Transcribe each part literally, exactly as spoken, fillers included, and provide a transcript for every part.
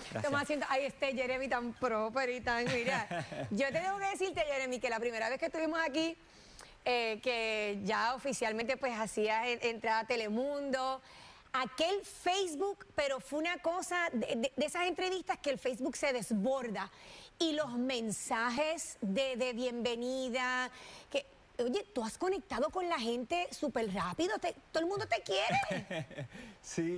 Estamos haciendo, ay, este Jeremy tan proper y tan, mira. Yo te tengo que decirte, Jeremy, que la primera vez que estuvimos aquí, eh, que ya oficialmente pues hacías entrada a Telemundo, aquel Facebook, pero fue una cosa de, de, de esas entrevistas que el Facebook se desborda y los mensajes de, de bienvenida, que... Oye, tú has conectado con la gente súper rápido, te, todo el mundo te quiere. Sí.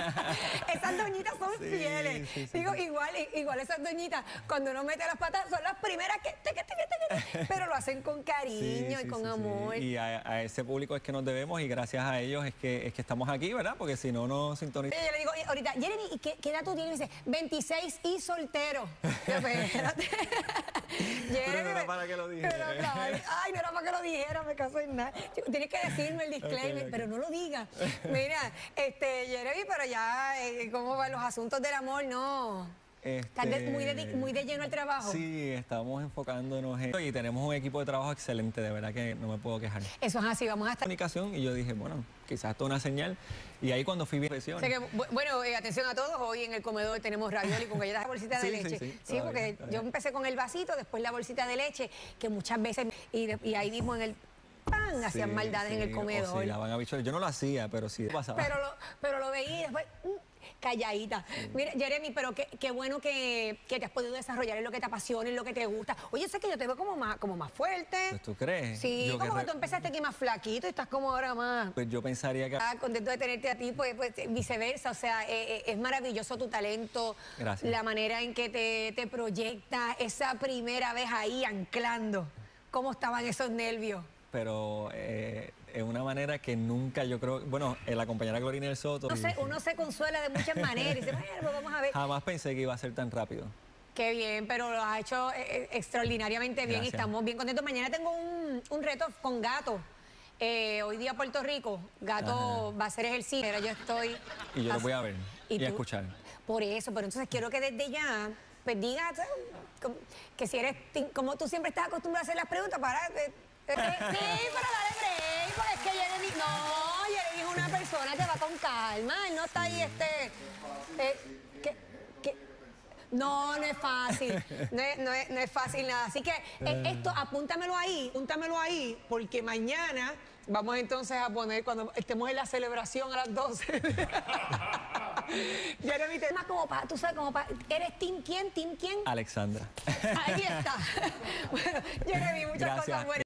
Esas doñitas son sí, fieles. Sí, sí, Digo, sí. Igual, igual esas doñitas, cuando uno mete las patas, son las primeras que... Te, te, te, te, te, pero lo hacen con cariño sí, y con sí, amor. Sí. Y a, a ese público es que nos debemos y gracias a ellos es que, es que estamos aquí, ¿verdad? Porque si no, no sintonizamos. Yo le digo, ahorita, Jeremy, ¿y qué, qué edad tú tienes? Y me dice, veintiséis y soltero. Yo, espérate. Jeremy, pero no era para que lo dijera. Pero, claro, ay, no era para que lo dijera, me caso en nada. Tienes que decirme el disclaimer, okay, okay. Pero no lo digas. Mira, este, Jeremy, pero ya, eh, ¿cómo van los asuntos del amor? No. Este... ¿Estás de, muy, de, muy de lleno al trabajo? Sí, estamos enfocándonos en... Y tenemos un equipo de trabajo excelente, de verdad que no me puedo quejar. Eso es así, vamos a estar... Comunicación, y yo dije, bueno, quizás esto es una señal. Y ahí cuando fui bien... O sea que, bueno, eh, atención a todos, hoy en el comedor tenemos ravioli con galletas de bolsita de sí, leche. Sí, sí, sí porque bien, yo empecé con el vasito, después la bolsita de leche, que muchas veces... Y, de, y ahí mismo en el... pan hacían sí, maldades sí, en el comedor. Sí, la van a bichar. Yo no lo hacía, pero sí pasaba. Pero lo, pero lo veía y después... Mm, calladita. Sí. Mira, Jeremy, pero qué, qué bueno que, que te has podido desarrollar en lo que te apasiona, en lo que te gusta. Oye, sé que yo te veo como más, como más fuerte. Pues tú crees. Sí, yo como que, que tú empezaste aquí más flaquito y estás como ahora más... Pues yo pensaría que... Ah, contento de tenerte a ti, pues, pues viceversa. O sea, eh, es maravilloso tu talento. Gracias. La manera en que te, te proyectas, esa primera vez ahí anclando. ¿Cómo estaban esos nervios? Pero eh, es una manera que nunca yo creo... Bueno, eh, la compañera Glorinel Soto... Uno se, uno se consuela de muchas maneras y dice, bueno, pues vamos a ver. Jamás pensé que iba a ser tan rápido. Qué bien, pero lo has hecho eh, extraordinariamente bien. Gracias. Y estamos bien contentos. Mañana tengo un, un reto con Gato. Eh, hoy día Puerto Rico, Gato Ajá. va a hacer ejercicio, pero yo estoy... Y yo lo voy a ver y, y tú, a escuchar. Por eso, pero entonces quiero que desde ya... Pues digas que si eres... Como tú siempre estás acostumbrado a hacer las preguntas, para... Eh, Eh, sí, pero dale break, porque es que Jeremy, no, Jeremy es una persona que va con calma, él no está ahí, este, eh, que, que, no, no es fácil, no es, no es, no es fácil nada, así que eh, esto, apúntamelo ahí, apúntamelo ahí, porque mañana vamos entonces a poner, cuando estemos en la celebración a las doce, Jeremy, te más como para, tú sabes, como para, ¿eres team quién, team quién? Alexandra. Ahí está, bueno, Jeremy, muchas Gracias. Cosas buenas.